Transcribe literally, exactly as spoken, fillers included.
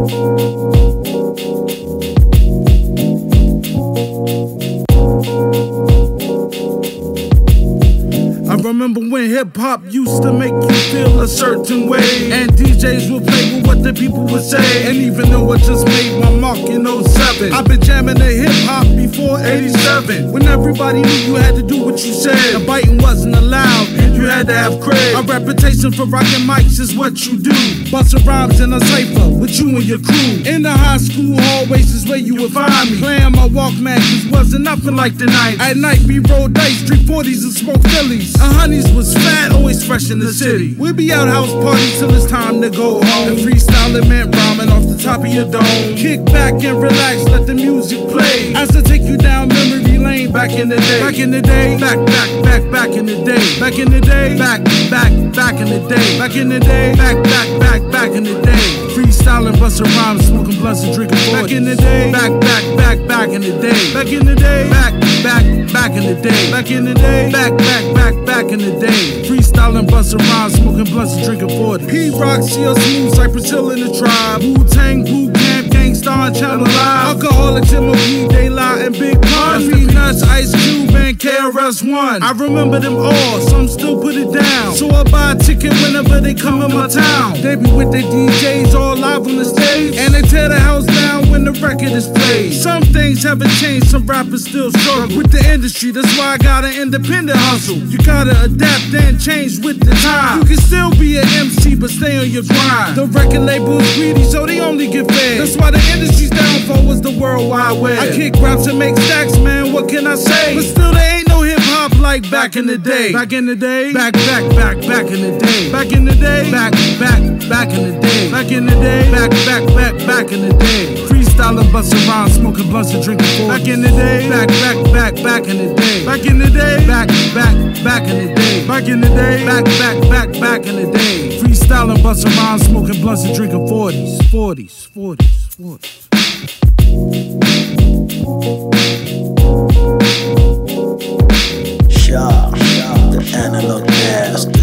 I remember when hip-hop used to make you feel a certain way, and D Js would play with what the people would say. And even though I just made my mark in oh seven, I've been jamming the hip-hop before eighty-seven, when everybody knew you had to do what you said, and biting wasn't allowed, you had to have cred. A reputation for rocking mics is what you do, busting rhymes in a cypher with you and your crew. In the high school hallways is where you would find me, playing my Walkman, cause wasn't nothing like the night. At night we rolled dice, three forties and smoked Phillies. Our honeys was fat, always fresh in the city. We'd be out house parties till it's time to go home, and freestyling meant rhyming off the top of your dome. Kick back and relax, let the music play, as I take you down memory lane. Back in the day, back in the day, back, back, back, back in the day, back in the day, back, back, back in the day, back in the day, back, back, back, back in the day. Freestyling, busting rhymes, smoking blunts and drinking forties. Back in the day, back, back, back, back in the day, back in the day, back, back, back in the day, back in the day, back, back, back, back in the day. Freestyling, busting rhymes, smoking blunts and drinking forties. P-Rock, C L Smooth, Cypress Hill in the Tribe, Wu-Tang, Boot Camp, Gangstar, and Channel Live, Alcoholics, M O P, Daylight, and Big Pun, Peanuts, Ice Cube, and K R S One. I remember them all, some still put it down, so I buy a ticket whenever they come in my town. They be with their D Js all live on the stage, and they tear the house down when the record is played. Some things haven't changed, some rappers still struggle with the industry, that's why I got an independent hustle. You gotta adapt and change with the time. You can still be an M C, but stay on your grind. The record label is greedy, so they only get fed. That's why the industry's downfall was the World Wide Web. I kick raps and make stacks, man, what can I say? But still there ain't no hip-hop like back in the day. Back in the day, back, back, back, back in the day. Back in the day, back, back, back in the day. Back in the day, back, back, back, back in the day. Freestyling, busting rhymes, smoking blunts and drinking forties. Back in the day, back, back, back, back in the day. Back in the day, back, back, back in the day. Back in the day, back, back, back, back in the day. Freestyling, busting rhymes, smoking blunts and drinking forties. Forties, forties, forties. Shar, the analog mask.